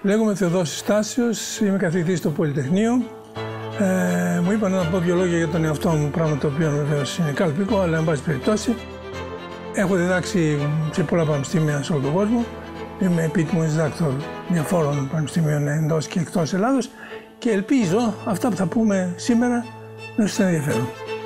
Λέγομαι Θεοδόσης Στάσιος, είμαι καθηγητής στο Πολυτεχνείο. Μου είπαν να πω δύο λόγια για τον εαυτό μου, πράγμα το οποίο βεβαίως είναι κάλπικο, αλλά εν πάση περιπτώσει. Έχω διδάξει σε πολλά πανεπιστήμια σε όλο τον κόσμο. Είμαι επίτιμος διδάκτορ διαφόρων πανεπιστήμιων εντός και εκτός Ελλάδος και ελπίζω αυτά που θα πούμε σήμερα να σας ενδιαφέρουν.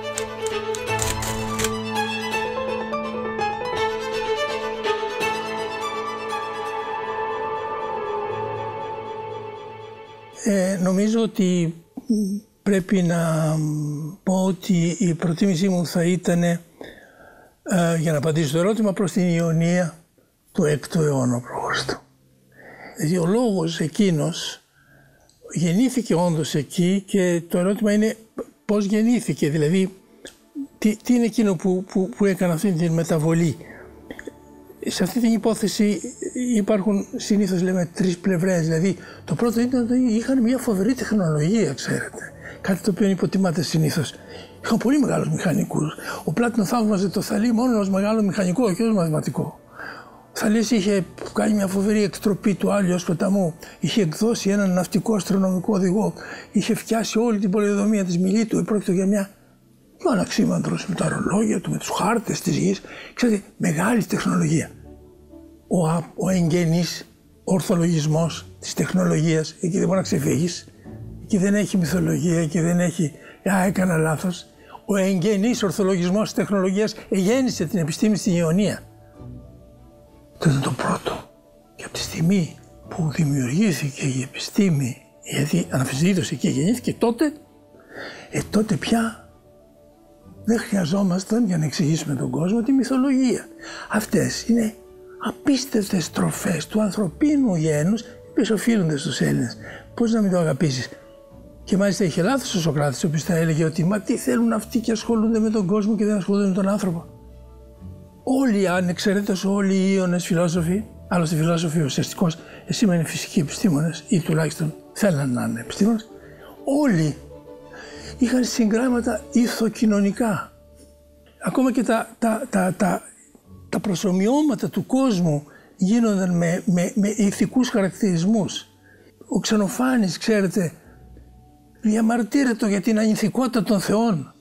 Νομίζω ότι πρέπει να πω ότι η προτίμησή μου θα ήταν, για να απαντήσω στο ερώτημα, προς την Ιωνία του 6ου αιώνα π.Χ. Δηλαδή ο λόγος εκείνος γεννήθηκε όντως εκεί και το ερώτημα είναι πώς γεννήθηκε, δηλαδή τι είναι εκείνο που έκανε αυτή την μεταβολή. Σε αυτή την υπόθεση υπάρχουν συνήθως λέμε τρεις πλευρές. Δηλαδή το πρώτο ήταν ότι είχαν μια φοβερή τεχνολογία, ξέρετε. Κάτι το οποίο υποτιμάται συνήθως. Είχαν πολύ μεγάλους μηχανικούς. Ο Πλάτωνος θαύμαζε το Θαλή μόνο ως μεγάλο μηχανικό και ως μαθηματικό. Ο Θαλής είχε κάνει μια φοβερή εκτροπή του Άλιος ποταμού. Είχε εκδώσει έναν ναυτικό αστρονομικό οδηγό. Είχε φτιάσει όλη την πολεοδομία της Μιλήτου. Πρόκειται για μια αναξίμαντρος με τα ρολόγια του, με τους χάρτες της γης. Ξέρετε, μεγάλη τεχνολογία. Ο εγγενής ορθολογισμός της τεχνολογίας, εκεί δεν μπορεί να ξεφύγεις. Εκεί δεν έχει μυθολογία, εκεί δεν έχει έκανα λάθος. Ο εγγενής ορθολογισμός της τεχνολογίας εγέννησε την επιστήμη στην Ιωνία. Αυτό ήταν το πρώτο. Και από τη στιγμή που δημιουργήθηκε η επιστήμη, γιατί αναμφισβήτως εκεί γεννήθηκε, τότε πια δεν χρειαζόμασταν για να εξηγήσουμε τον κόσμο τη μυθολογία. Αυτές είναι απίστευτες στροφές του ανθρωπίνου γένους, οι οποίες οφείλονται στους Έλληνες. Πώς να μην το αγαπήσεις. Και μάλιστα είχε λάθος ο Σωκράτης, ο οποίος θα έλεγε ότι μα τι θέλουν αυτοί και ασχολούνται με τον κόσμο και δεν ασχολούνται με τον άνθρωπο. Όλοι, ανεξαιρέτως όλοι οι Ίωνες φιλόσοφοι, άλλωστε φιλόσοφοι ουσιαστικώς σήμαινε φυσικοί επιστήμονες ή τουλάχιστον θέλαν να είναι επιστήμονες, όλοι είχαν συγγράμματα ηθοκοινωνικά. Ακόμα και τα προσομοιώματα του κόσμου γίνονταν με ηθικούς χαρακτηρισμούς. Ο Ξενοφάνης, ξέρετε, διαμαρτύρεται για την ανηθικότητα των θεών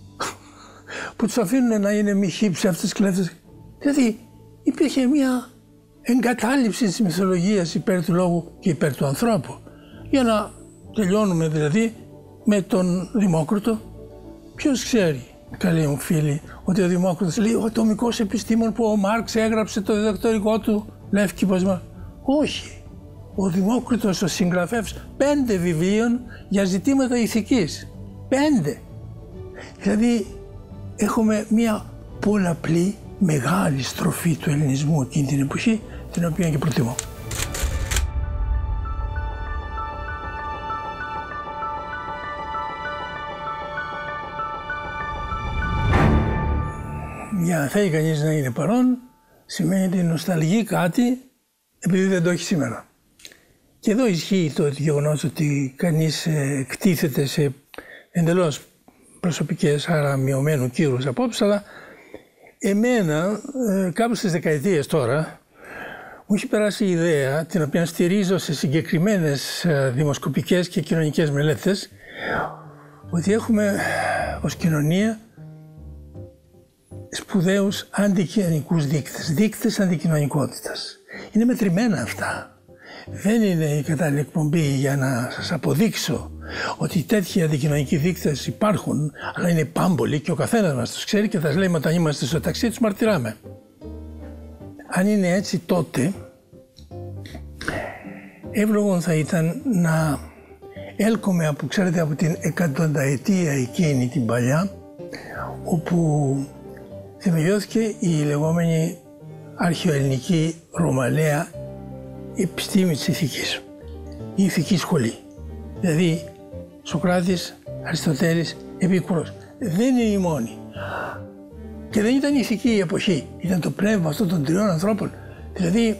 που τους αφήνουν να είναι μοιχοί, ψεύτες, κλέφτες. Δηλαδή υπήρχε μια εγκατάλειψη της μυθολογίας υπέρ του λόγου και υπέρ του ανθρώπου. Για να τελειώνουμε δηλαδή με τον Δημόκριτο. Ποιος ξέρει, καλοί μου φίλοι, ότι ο Δημόκριτος λέει ο ατομικός επιστήμον που ο Μάρξ έγραψε το διδακτορικό του Λεύκυπασμα. Όχι. Ο Δημόκριτος ο συγγραφεύς 5 βιβλίων για ζητήματα ηθικής. 5. Δηλαδή έχουμε μια πολλαπλή μεγάλη στροφή του ελληνισμού εκείνη την εποχή, την οποία και προτιμώ. Για να θέλει κανείς να είναι παρόν, σημαίνει ότι νοσταλγεί κάτι επειδή δεν το έχει σήμερα. Και εδώ ισχύει το γεγονός ότι κανείς εκτίθεται σε εντελώς προσωπικές, άρα μειωμένου κύρους απόψεις, αλλά εμένα κάπου στις δεκαετίες τώρα μου έχει περάσει η ιδέα, την οποία στηρίζω σε συγκεκριμένες δημοσκοπικές και κοινωνικές μελέτες, ότι έχουμε ως κοινωνία σπουδαίους αντικοινωνικούς δείκτες, δείκτες αντικοινωνικότητας. Είναι μετρημένα αυτά. Δεν είναι η κατάλληλη εκπομπή για να σας αποδείξω ότι τέτοιοι αντικοινωνικοί δείκτες υπάρχουν, αλλά είναι πάμπολοι και ο καθένας μας τους ξέρει και θα σας λέει όταν είμαστε στο ταξί τους μαρτυράμε. Αν είναι έτσι, τότε εύλογο θα ήταν να έλκομαι από, ξέρετε, από την εκατονταετία εκείνη την παλιά, όπου θεμελιώθηκε η λεγόμενη αρχαιοελληνική ρωμαλαία επιστήμη της ηθικής, η ηθική σχολή. Δηλαδή Σωκράτης, Αριστοτέλης, Επίκουρος. Δεν είναι η μόνη. Και δεν ήταν η ηθική η εποχή, ήταν το πνεύμα αυτών των τριών ανθρώπων. Δηλαδή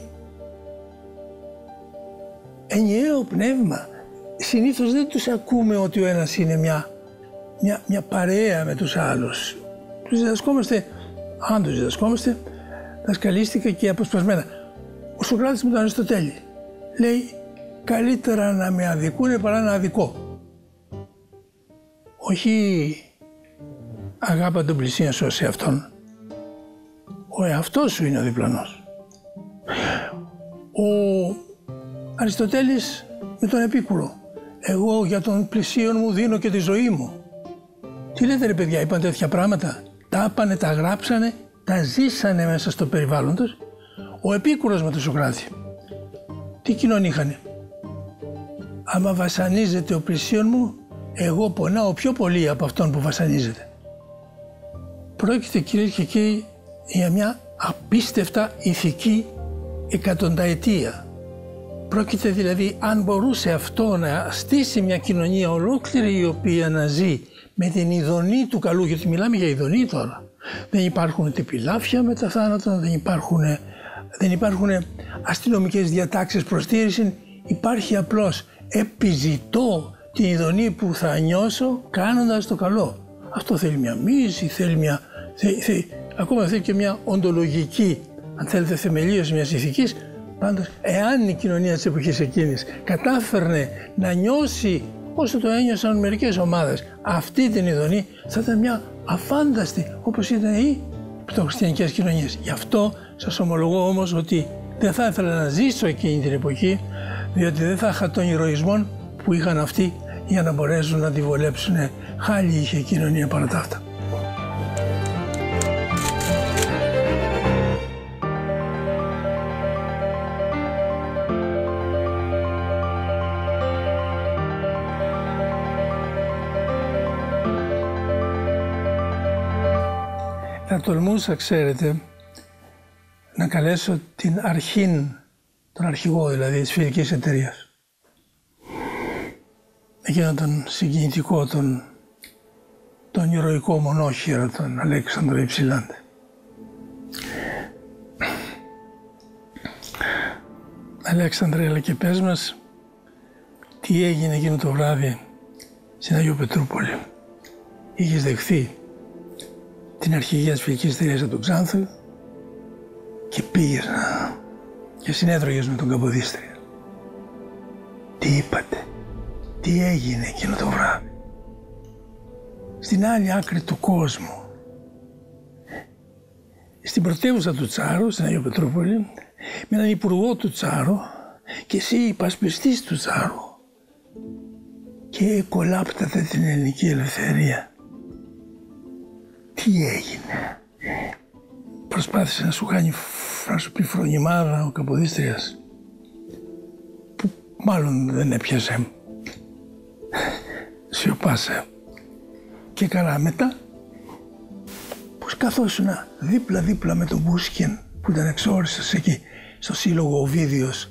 ενιαίο πνεύμα. Συνήθως δεν τους ακούμε ότι ο ένας είναι μια παρέα με τους άλλους. Τους διδασκόμαστε, αν τους διδασκόμαστε, δασκαλίστηκα και αποσπασμένα. Ο Σωκράτης με τον Αριστοτέλη λέει καλύτερα να με αδικούνε παρά να αδικώ. Όχι αγάπα τον πλησίον σου σε αυτόν. Ο εαυτός σου είναι ο διπλανός. Ο Αριστοτέλης με τον Επίκουρο. Εγώ για τον πλησίον μου δίνω και τη ζωή μου. Τι λέτε ρε παιδιά, είπαν τέτοια πράγματα. Τα είπανε, τα γράψανε, τα ζήσανε μέσα στο περιβάλλον τους. Ο Επίκουρος με τον Σωκράτη. Τι κοινωνία είχανε. Άμα βασανίζεται ο πλησίον μου, εγώ πονάω πιο πολύ από αυτόν που βασανίζεται. Πρόκειται κυρίες και κύριοι για μια απίστευτα ηθική εκατονταετία. Πρόκειται δηλαδή αν μπορούσε αυτό να στήσει μια κοινωνία ολόκληρη η οποία να ζει με την ειδονή του καλού, γιατί μιλάμε για ειδονή τώρα. Δεν υπάρχουν τεπιλάφια μετά θάνατον, δεν υπάρχουν αστυνομικές διατάξεις προστήρηση, υπάρχει απλώς επιζητώ την ειδονή που θα νιώσω κάνοντας το καλό. Αυτό θέλει μια μοίηση, ακόμα θέλει και μια οντολογική, αν θέλετε, θεμελίωση μιας ηθικής. Πάντως, εάν η κοινωνία της εποχής εκείνης κατάφερνε να νιώσει όσο το ένιωσαν μερικές ομάδες αυτή την ειδονή, θα ήταν μια αφάνταστη, όπως ήταν οι πρωτοχριστιανικές κοινωνίες. Γι' αυτό σας ομολογώ όμως ότι δεν θα ήθελα να ζήσω εκείνη την εποχή, διότι δεν θα είχα τον ηρωισμό που είχαν αυτοί για να μπορέσουν να τη βολέψουν. Χάλι είχε η κοινωνία παρά τα αυτά. Θα τολμούσα, ξέρετε, να καλέσω την αρχήν, τον αρχηγό δηλαδή της φιλικής εταιρείας. Εκείνον τον συγκινητικό, τον ηρωικό μονόχειρο, τον Αλέξανδρο Υψηλάντη. Αλέξανδρε, αλλά και πες μας τι έγινε εκείνο το βράδυ στην Αγίου Πετρούπολη. Είχες δεχθεί την αρχηγία της φιλικής εταιρείας από τον Ξάνθο και πήγες και συνέτρωγες με τον Καποδίστρια. Τι είπατε, τι έγινε εκείνο το βράδυ στην άλλη άκρη του κόσμου, στην πρωτεύουσα του Τσάρου, στην Αγίου Πετρούπολη, με έναν υπουργό του Τσάρου και εσύ υπασπιστής του Τσάρου και κολάπτατε την ελληνική ελευθερία. Τι έγινε? Προσπάθησε να σου κάνει, να σου πει φρονιμάδα ο Καποδίστριας, που μάλλον δεν έπιασε. Σιωπάσε. Και καλά μετά, πως καθόσουν δίπλα-δίπλα με τον Πούσκιν που ήταν εξόριστος εκεί στο σύλλογο Οβίδιος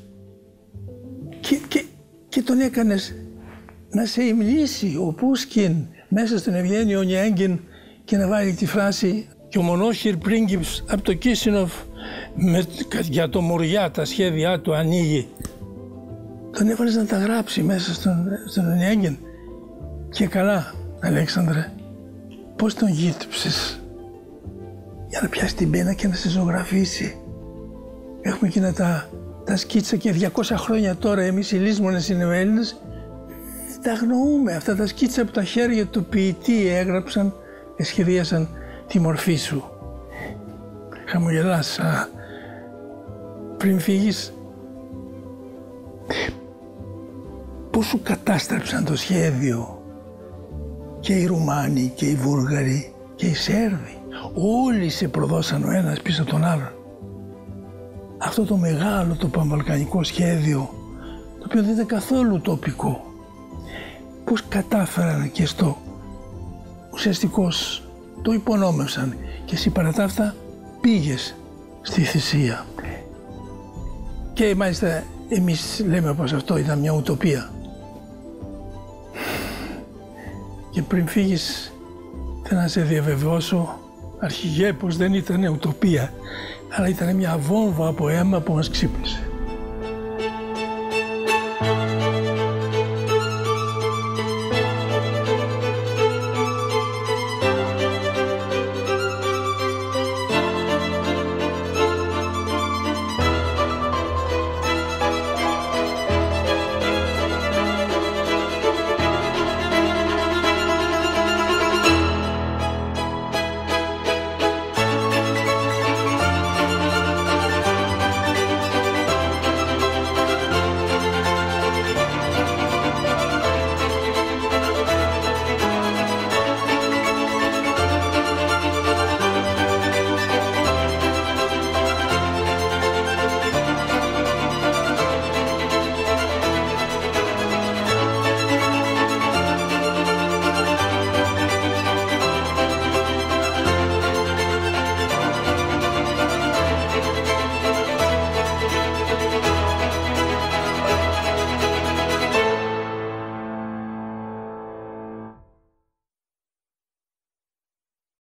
και τον έκανες να σε υμνήσει ο Πούσκιν μέσα στον Ευγένιο Ονιέγγιν και να βάλει τη φράση «Και ο μονόχειρ πρίγκιπς από το Κίσινοφ για το Μοριά τα σχέδιά του ανοίγει». Τον έβαλες να τα γράψει μέσα στον Ονιέγγιν. Και καλά, Αλέξανδρε, πώς τον γύτεψες για να πιάσει την πένα και να σε ζωγραφίσει. Έχουμε εκείνα τα σκίτσα και 200 χρόνια τώρα εμείς οι λύσμονες οι Νεοέλληνες τα αγνοούμε. Αυτά τα σκίτσα που τα χέρια του ποιητή έγραψαν και σχεδίασαν τη μορφή σου. Χαμογελάς. Πριν φύγεις, πώς σου κατάστρεψαν το σχέδιο και οι Ρουμάνοι και οι Βούλγαροι και οι Σέρβοι. Όλοι σε προδώσαν ο ένας πίσω από τον άλλον. Αυτό το μεγάλο το πανβαλκανικό σχέδιο, το οποίο δεν ήταν καθόλου τοπικό, πώς κατάφεραν και στο ουσιαστικώς το υπονόμευσαν και εσύ παρά τα αυτά πήγες στη θυσία. Και μάλιστα εμείς λέμε πως αυτό ήταν μια ουτοπία. Και πριν φύγεις θέλω να σε διαβεβαιώσω, αρχηγέ, πως δεν ήταν ουτοπία, αλλά ήταν μια βόμβα από αίμα που μας ξύπνησε.